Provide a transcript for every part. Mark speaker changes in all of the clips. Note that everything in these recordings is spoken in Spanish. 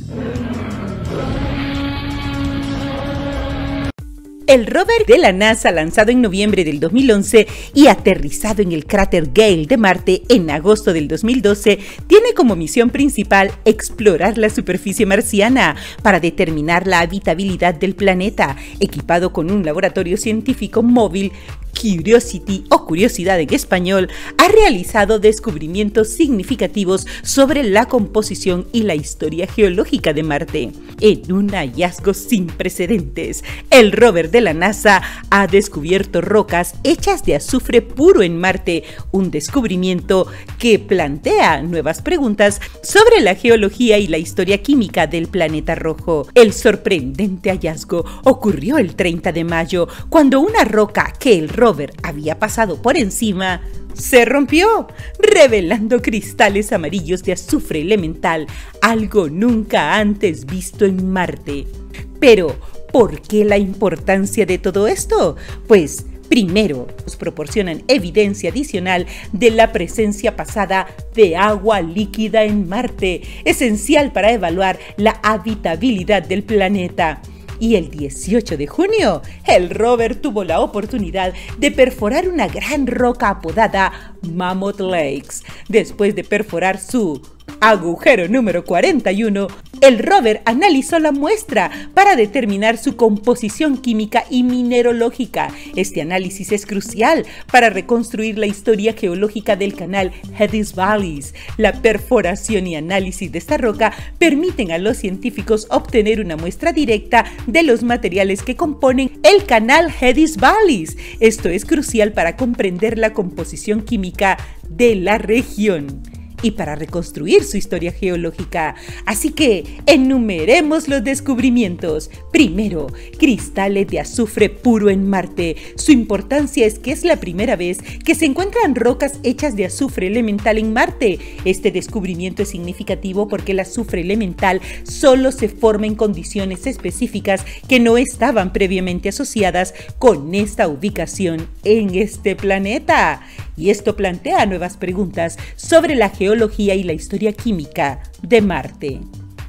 Speaker 1: El rover de la NASA, lanzado en noviembre del 2011 y aterrizado en el cráter Gale de Marte en agosto del 2012, tiene como misión principal explorar la superficie marciana para determinar la habitabilidad del planeta, equipado con un laboratorio científico móvil. Curiosity, o Curiosidad en español, ha realizado descubrimientos significativos sobre la composición y la historia geológica de Marte. En un hallazgo sin precedentes, el rover de la NASA ha descubierto rocas hechas de azufre puro en Marte, un descubrimiento que plantea nuevas preguntas sobre la geología y la historia química del planeta rojo. El sorprendente hallazgo ocurrió el 30 de mayo, cuando una roca que el rover había pasado por encima se rompió, revelando cristales amarillos de azufre elemental, algo nunca antes visto en Marte. Pero, ¿por qué la importancia de todo esto? Pues, primero, nos proporcionan evidencia adicional de la presencia pasada de agua líquida en Marte, esencial para evaluar la habitabilidad del planeta. Y el 18 de junio, el rover tuvo la oportunidad de perforar una gran roca apodada Mammoth Lakes. Después de perforar su agujero número 41, el rover analizó la muestra para determinar su composición química y mineralógica. Este análisis es crucial para reconstruir la historia geológica del canal Hedys Valleys. La perforación y análisis de esta roca permiten a los científicos obtener una muestra directa de los materiales que componen el canal Hedys Valleys. Esto es crucial para comprender la composición química de la región y para reconstruir su historia geológica. Así que enumeremos los descubrimientos. Primero, cristales de azufre puro en Marte. Su importancia es que es la primera vez que se encuentran rocas hechas de azufre elemental en Marte. Este descubrimiento es significativo porque el azufre elemental solo se forma en condiciones específicas que no estaban previamente asociadas con esta ubicación en este planeta. Y esto plantea nuevas preguntas sobre la geología y la historia química de Marte.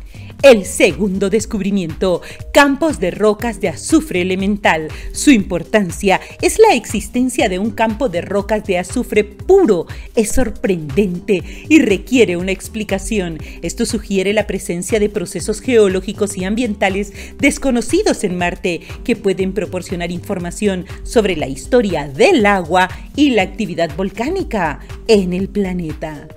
Speaker 1: El segundo descubrimiento, campos de rocas de azufre elemental. Su importancia es la existencia de un campo de rocas de azufre puro. Es sorprendente y requiere una explicación. Esto sugiere la presencia de procesos geológicos y ambientales desconocidos en Marte que pueden proporcionar información sobre la historia del agua y la actividad volcánica en el planeta.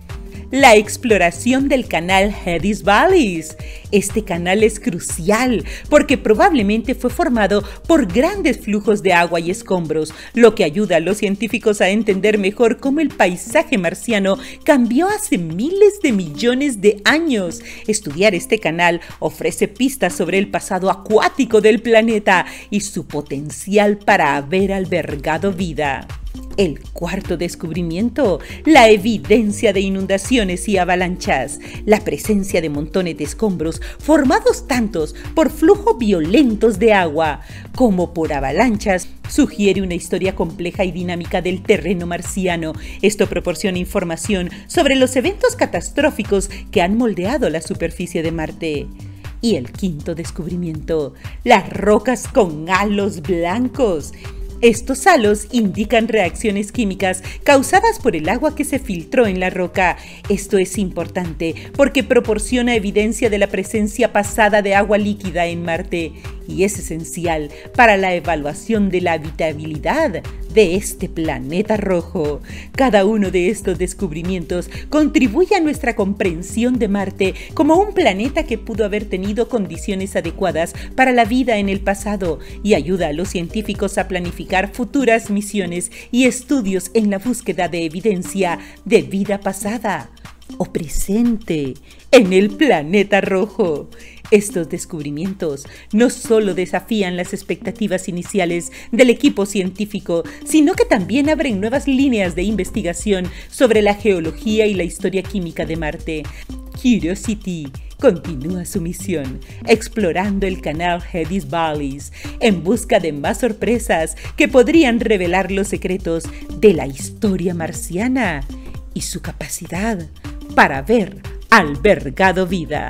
Speaker 1: La exploración del canal Hedys Valleys. Este canal es crucial porque probablemente fue formado por grandes flujos de agua y escombros, lo que ayuda a los científicos a entender mejor cómo el paisaje marciano cambió hace miles de millones de años. Estudiar este canal ofrece pistas sobre el pasado acuático del planeta y su potencial para haber albergado vida. El cuarto descubrimiento, la evidencia de inundaciones y avalanchas. La presencia de montones de escombros formados tantos por flujos violentos de agua como por avalanchas sugiere una historia compleja y dinámica del terreno marciano. Esto proporciona información sobre los eventos catastróficos que han moldeado la superficie de Marte. Y el quinto descubrimiento, las rocas con halos blancos. Estos halos indican reacciones químicas causadas por el agua que se filtró en la roca. Esto es importante porque proporciona evidencia de la presencia pasada de agua líquida en Marte y es esencial para la evaluación de la habitabilidad de este planeta rojo. Cada uno de estos descubrimientos contribuye a nuestra comprensión de Marte como un planeta que pudo haber tenido condiciones adecuadas para la vida en el pasado y ayuda a los científicos a planificar futuras misiones y estudios en la búsqueda de evidencia de vida pasada o presente en el planeta rojo. Estos descubrimientos no solo desafían las expectativas iniciales del equipo científico, sino que también abren nuevas líneas de investigación sobre la geología y la historia química de Marte. Curiosity continúa su misión, explorando el canal Hedys Valleys en busca de más sorpresas que podrían revelar los secretos de la historia marciana y su capacidad para haber albergado vida.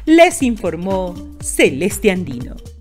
Speaker 1: Les informó Celeste Andino.